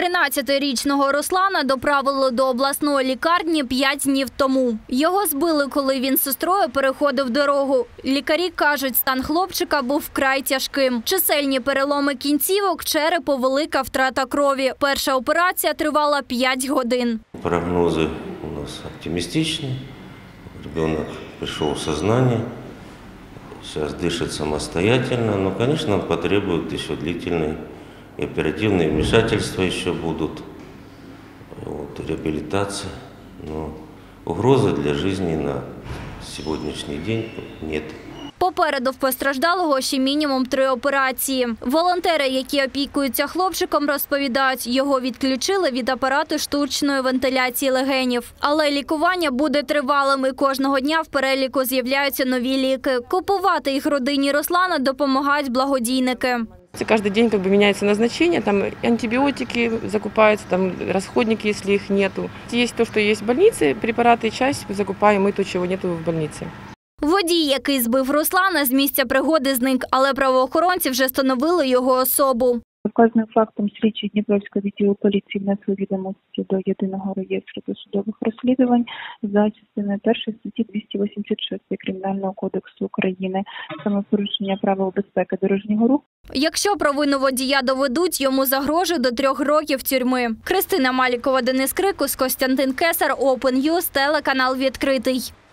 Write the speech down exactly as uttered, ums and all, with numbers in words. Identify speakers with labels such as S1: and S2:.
S1: тринадцятирічного Руслана доправили до обласної лікарні п'ять днів тому. Його збили, коли він з сестрою переходив дорогу. Лікарі кажуть, стан хлопчика був вкрай тяжким. Чисельні переломи кінцівок, черепу, велика втрата крові. Перша операція тривала п'ять годин.
S2: Прогнози у нас оптимістичні. Ребенок пришел в сознание, сейчас дышит самостоятельно, но, конечно, потребует еще длительной и оперативные вмешательства еще будут, вот, реабилитация. Но угрозы для жизни на сегодняшний день нет.
S1: Попереду в постраждалого ще мінімум три операції. Волонтери, які опікуються хлопчиком, розповідають, його відключили від апарату штучної вентиляції легенів. Але лікування буде тривалим і кожного дня в переліку з'являються нові ліки. Купувати їх родині Руслана допомагають благодійники.
S3: Каждый день как бы меняется назначение, там антибиотики закупаются, там расходники, если их нету. Есть то, что есть в больнице, препараты, часть закупаем, и то, чего нету в больнице.
S1: Водій, який збив Руслана, з місця пригоди зник, але правоохоронці вже встановили його особу.
S4: Вказаним фактом слідчі Дніпровського відділу поліції внесли відомості до єдиного реєстру досудових розслідувань за частиною першої статті двісті вісімдесят шість Кримінального кодексу України, саме порушення правил безпеки дорожнього руху.
S1: Якщо провину водія доведуть, йому загрожує до трьох років тюрми. Христина Малікова, Денис Крикус, Костянтин Кесар, Open News, телеканал «Відкритий».